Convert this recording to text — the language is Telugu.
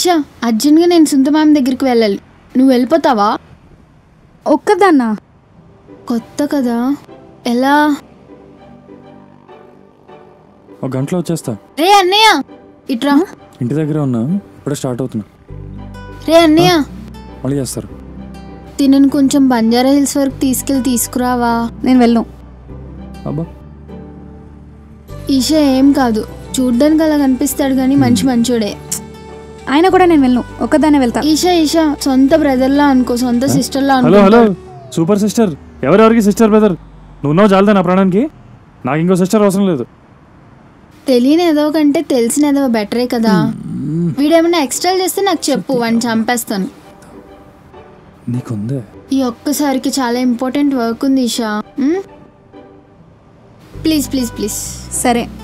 ఈషా అర్జెంట్గా నేను సుంత మ్యామ్ దగ్గరికి వెళ్ళాలి, నువ్వు వెళ్ళిపోతావా? ఒక్కదాన్నా? కొత్త కదా, ఎలా? ఒక గంటలో వచ్చేస్తా. రే అన్నయ్య ఇట్రా. ఇంటి దగ్గర ఉన్నా, ఇప్పుడే స్టార్ట్ అవుతున్నా. రే అన్నయ్య మళ్ళీ చేస్తారు. తినను కొంచెం బంజారా హిల్స్ వరకు తీసుకురావా? నేను వెళ్ళను. అబ్బా ఈషా ఏం కాదు, చూడ్డానికి అలా కనిపిస్తాడు కానీ మంచోడే. ఆయన కూడా నేను వెళ్ళను, ఒక్కదాన్నే వెళ్తా. ఈషా సొంత బ్రదర్లా అనుకో, సొంత సిస్టర్లా హలో అనుకో. Hello super sister. ఎవరెవరికి సిస్టర్ బ్రదర్? నువ్వు చాలదా నా ప్రాణానికి? నాకు ఇంకో సిస్టర్ అవసరం లేదు. తెలియని ఏదో కంటే తెలిసిన ఏదో బెటరే కదా. వీడేమన్నా ఎక్స్ట్రా చేస్తే నాకు చెప్పు, వాడిని చంపేస్తాను. నీకుందే. ఈ ఒక్కసారికి చాలా ఇంపార్టెంట్ వర్క్ ఉంది ఈషా. Please please please. సరే